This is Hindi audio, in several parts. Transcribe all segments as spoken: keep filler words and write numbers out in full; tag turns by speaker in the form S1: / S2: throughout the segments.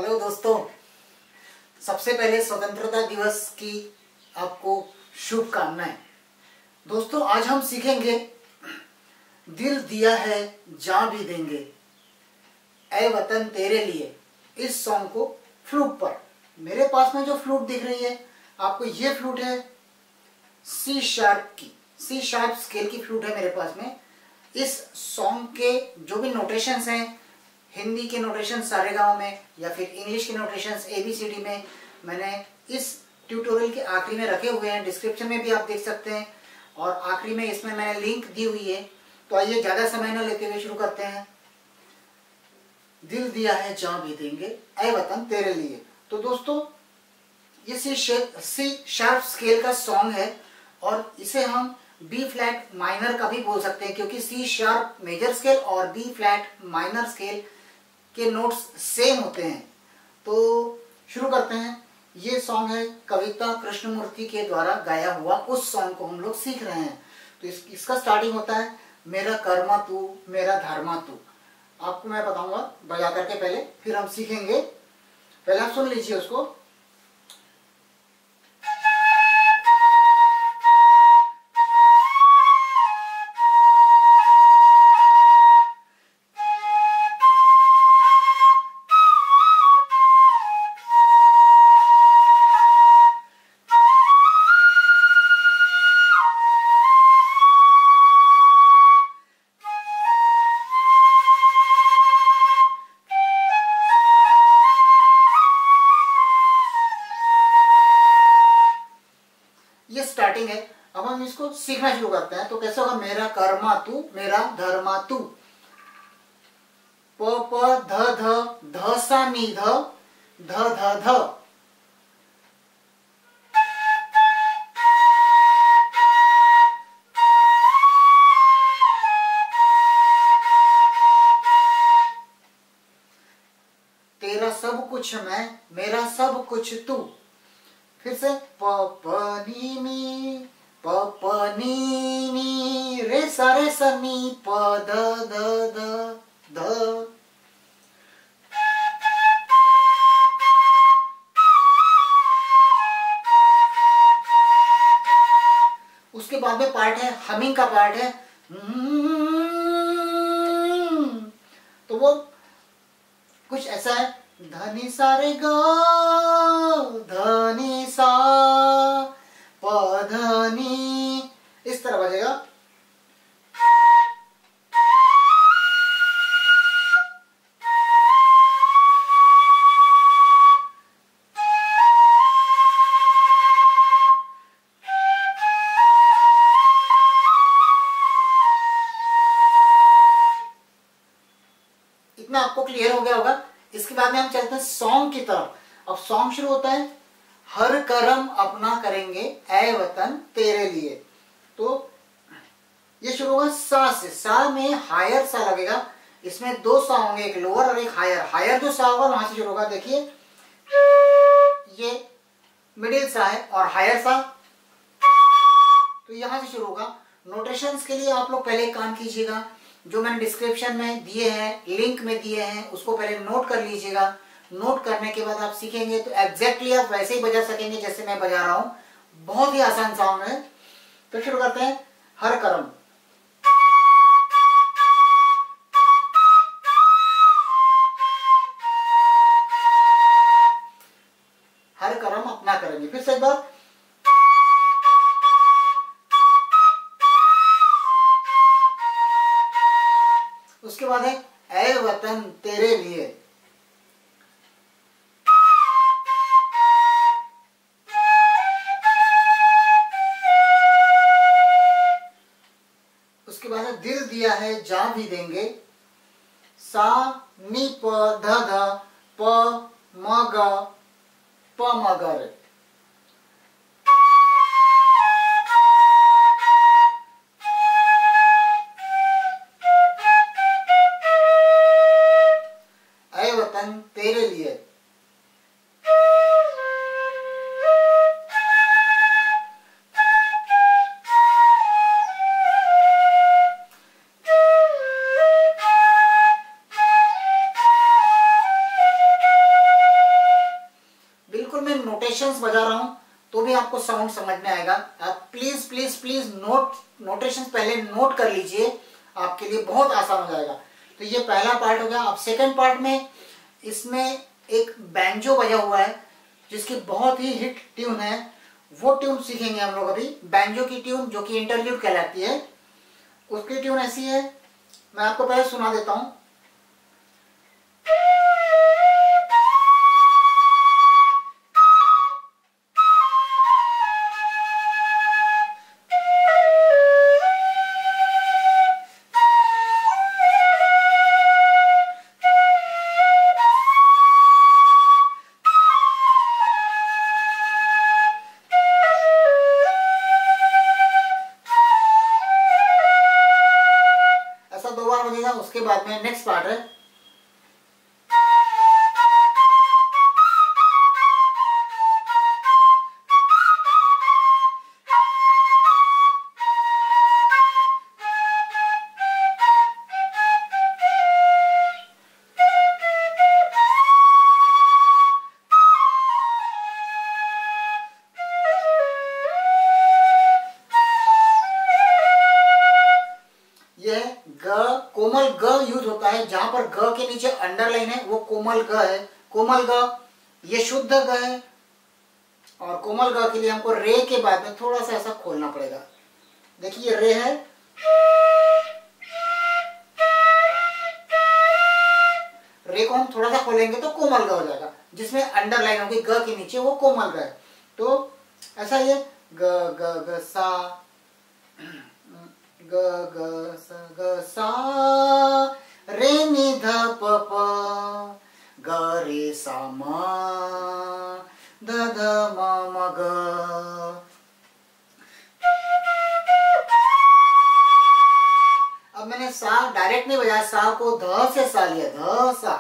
S1: हेलो दोस्तों, सबसे पहले स्वतंत्रता दिवस की आपको शुभकामनाएं। दोस्तों, आज हम सीखेंगे दिल दिया है जान भी देंगे, ऐ वतन तेरे लिए। इस सॉन्ग को फ्लूट पर, मेरे पास में जो फ्लूट दिख रही है आपको, ये फ्लूट है सी शार्प की, सी शार्प स्केल की फ्लूट है मेरे पास में। इस सॉन्ग के जो भी नोटेशंस हैं, हिंदी के नोटेशन सारेगामा में या फिर इंग्लिश के notations A B C D में, मैंने इस ट्यूटोरियल के आखिरी में रखे हुए हैं। डिस्क्रिप्शन में भी आप देख सकते हैं और आखिरी में इसमें मैंने लिंक दी हुई है। तो आइए ज़्यादा समय न लेते हुए शुरू करते हैं। दिल दिया है जान भी देंगे, ऐ वतन तेरे लिए। तो दोस्तों, ये सी सी शार्प स्केल का सॉन्ग है और इसे हम बी फ्लैट माइनर का भी बोल सकते हैं, क्योंकि सी शार्प मेजर स्केल और बी फ्लैट माइनर स्केल के नोट्स सेम होते हैं। तो शुरू करते हैं। ये सॉन्ग है कविता कृष्णमूर्ति के द्वारा गाया हुआ, उस सॉन्ग को हम लोग सीख रहे हैं। तो इस, इसका स्टार्टिंग होता है मेरा कर्मा तू मेरा धर्मा तू। आपको मैं बताऊंगा बजा करके पहले, फिर हम सीखेंगे। पहले आप सुन लीजिए उसको। ये स्टार्टिंग है। अब हम इसको सीखना शुरू करते हैं। तो कैसे होगा? मेरा कर्मा तू मेरा धर्मा तू, प प ध ध ध सा नी ध ध ध ध। तेरा सब कुछ मैं मेरा सब कुछ तू। फिर से प प नी नी प प नी नी रे सा रे सा नी प ध ध ध ध। उसके बाद में पार्ट है, हमिंग का पार्ट है। तो वो कुछ ऐसा है, धनी सा रे गा धनी सा प धनी, इस तरह बजेगा। इतना आपको क्लियर हो गया होगा। इसके बाद में हम चलते हैं सॉन्ग की तरफ। अब सॉन्ग शुरू होता है, हर करम अपना करेंगे ऐ वतन तेरे लिए। तो ये शुरू होगा सा से। सा में हायर सा लगेगा। इसमें दो सा होंगे, एक लोअर और एक हायर। हायर जो सा होगा वहां से शुरू होगा। देखिए, ये मिडिल सा है और हायर सा, तो यहां से शुरू होगा। नोटेशंस के लिए आप लोग पहले एक काम कीजिएगा, जो मैंने डिस्क्रिप्शन में दिए हैं, लिंक में दिए हैं, उसको पहले नोट कर लीजिएगा। नोट करने के बाद आप सीखेंगे तो एग्जैक्टली आप वैसे ही बजा सकेंगे जैसे मैं बजा रहा हूं। बहुत ही आसान सॉन्ग है। तो शुरू करते हैं। हर करम, हर करम अपना करेंगे। फिर से एक बार। उसके बाद है ऐ वतन तेरे लिए। उसके बाद है दिल दिया है जान भी देंगे। सा नी प ध ध प म ग प म ग रे। ऐ वतन तेरे लिए। मैं नोटेशंस बजा रहा हूँ तो भी आपको साउंड समझ में आएगा। आप please please please note notations पहले नोट कर लीजिए, आपके लिए बहुत आसान हो जाएगा। तो ये पहला पार्ट हो गया। अब सेकंड पार्ट में इसमें एक बैंजो बजा हुआ है जिसकी बहुत ही हिट ट्यून है, वो ट्यून सीखेंगे हम लोग अभी। बैंजो की ट्यून जो कि इंटरल्यूड कहलाती है, उसकी ट्यून ऐसी है, मैं आपको पहले सुना देता हूं। उसके बाद में नेक्स्ट पार्ट है। कोमल ग यूज होता है, जहां पर ग के नीचे अंडरलाइन है वो कोमल ग है। कोमल ग ये शुद्ध ग है, और कोमल ग के लिए हमको रे के बाद में थोड़ा सा ऐसा खोलना पड़ेगा। देखिए रे है, रे को हम थोड़ा सा खोलेंगे तो कोमल ग हो जाएगा, जिसमें अंडरलाइन होगी ग के नीचे, वो कोमल ग है। तो ऐसा ये ग ग ग सा ग ग स ग सा रे नि ध प प ग रे सा म ध ध म म ग। अब मैंने सा डायरेक्ट नहीं बजाया, सा को ध से सा लिया, ध सा।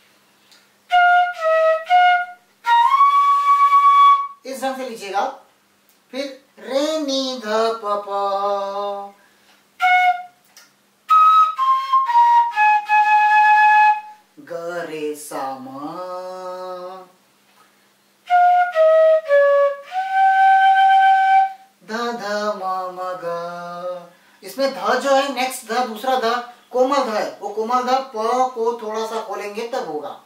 S1: इस ढंग से लीजिएगा। फिर रे नि ध प प ग रे सा म ध ध म म ग। इसमें ध जो है नेक्स्ट ध, दूसरा ध कोमल ध है, वो कोमल ध प को थोड़ा सा खोलेंगे तब होगा।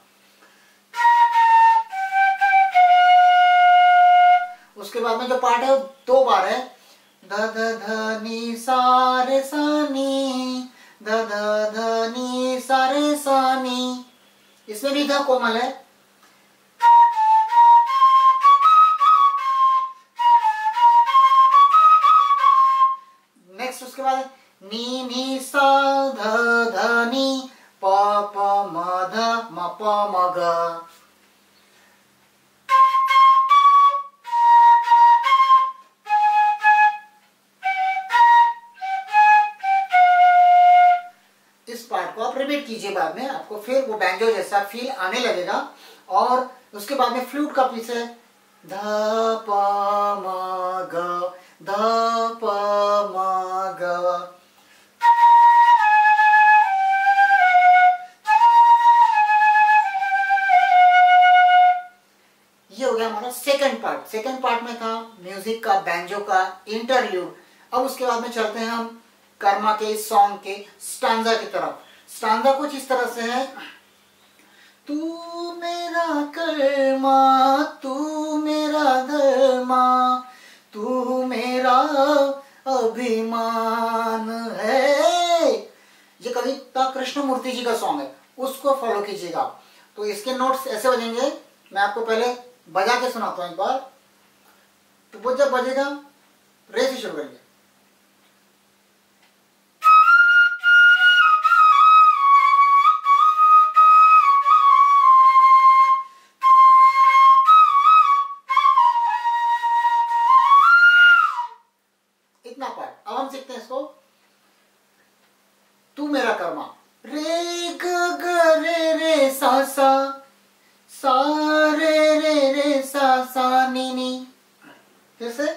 S1: उसके बाद में जो पार्ट है वो दो बार है, ध ध ध नी सा रे सा नी, ध ध ध नी सा रे सा नी। इसमें भी ध कोमल है। नेक्स्ट उसके बाद नी नी सा ध ध नी प प म ध म प म ग। इस पार्ट को आप रिपीट कीजिए, बाद में आपको फिर वो बैंजो जैसा फील आने लगेगा। और उसके बाद में फ्लूट का पीस है, ध प म ग, ध प म ग। ये हो गया हमारा सेकंड पार्ट। सेकंड पार्ट में था म्यूजिक का, बैंजो का इंटरल्यूड। अब उसके बाद में चलते हैं हम कर्मा के सॉन्ग के स्टांजा की तरफ। स्टांजा कुछ इस तरह से है, तू मेरा कर्मा तू मेरा धर्मा तू मेरा अभिमान है। ये कविता कृष्णमूर्ति जी का सॉन्ग है, उसको फॉलो कीजिएगा। तो इसके नोट्स ऐसे बजेंगे, मैं आपको पहले बजा के सुनाता हूं एक बार। तो वो जब बजेगा रे से शुरू करेंगे। इतना पार्ट। अब हम सीखते हैं इसको, तू मेरा कर्मा, रे ग ग रे रे सा सा सा रे रे रे सा सा नी नी। फिर से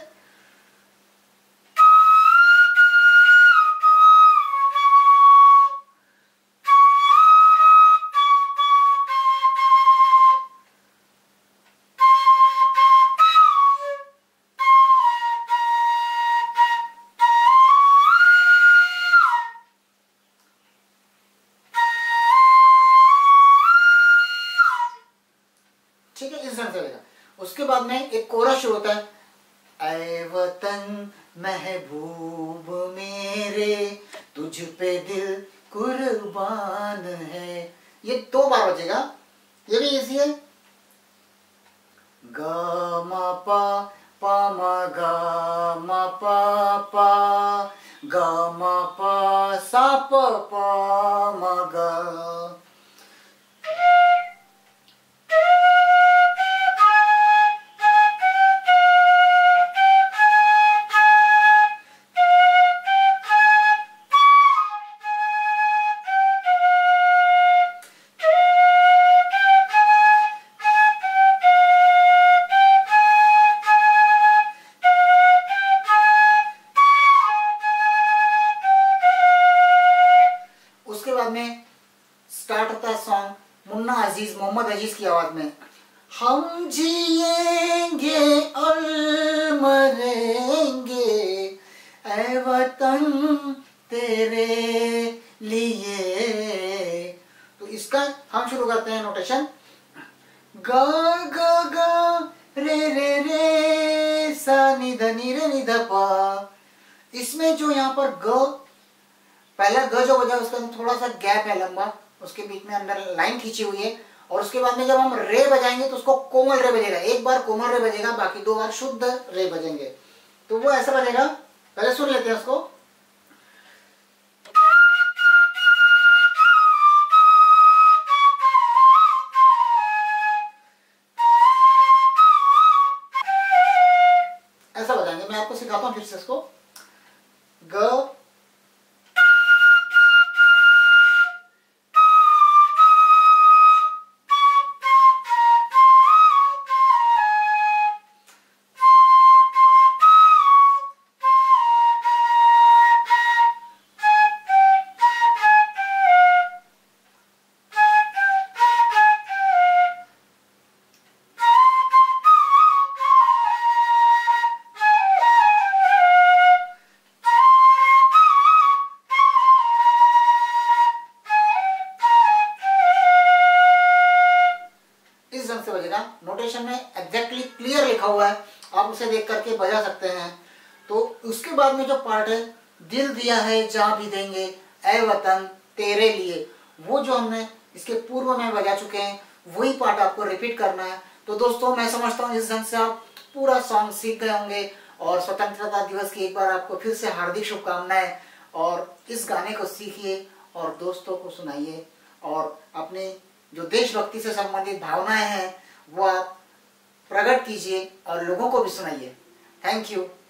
S1: ठीक है, इस ढंग से बजेगा। उसके बाद में एक कोरस शुरू होता है, ऐ वतन महबूब मेरे तुझ पे दिल कुर्बान है, ये दो बार बजेगा, ये भी इजी है। ग म प प म ग म प प ग म प सा प प म ग। उसके बाद में स्टार्ट होता है सॉन्ग मुन्ना अजीज, मोहम्मद अजीज की आवाज में, हम जिएंगे और मरेंगे ऐ वतन तेरे लिए। तो इसका हम शुरू करते हैं नोटेशन, ग ग ग रे रे रे सा नि ध नि रे नि ध प। इसमें जो यहाँ पर ग, पहला ग जो बजा उसका थोड़ा सा गैप है लंबा, उसके बीच में अंदर लाइन खींची हुई है, और उसके बाद में जब हम रे बजाएंगे तो उसको कोमल रे बजेगा, एक बार कोमल रे बजेगा, बाकी दो बार शुद्ध रे बजेंगे। तो वो ऐसा बजेगा, पहले सुन लेते हैं उसको। ऐसा बजाएंगे, मैं आपको सिखाता हूं फिर से इसको। ग से बजेगा। नोटेशन में एग्जैक्टली क्लियर लिखा हुआ है, आप उसे देख करके बजा सकते हैं। तो उसके बाद में जो पार्ट है, दिल दिया है जहां भी देंगे ऐ वतन तेरे लिए, वो जो हमने इसके पूर्व में बजा चुके हैं, वही पार्ट आपको रिपीट करना है। तो दोस्तों मैं समझता हूँ इस ढंग से आप पूरा सॉन्ग सीख गए होंगे, और स्वतंत्रता दिवस की एक बार आपको फिर से हार्दिक शुभकामनाएं। और इस गाने को सीखिए और दोस्तों को सुनाइए, और अपने जो देशभक्ति से संबंधित भावनाएं हैं वो आप प्रकट कीजिए और लोगों को भी सुनाइए। Thank you.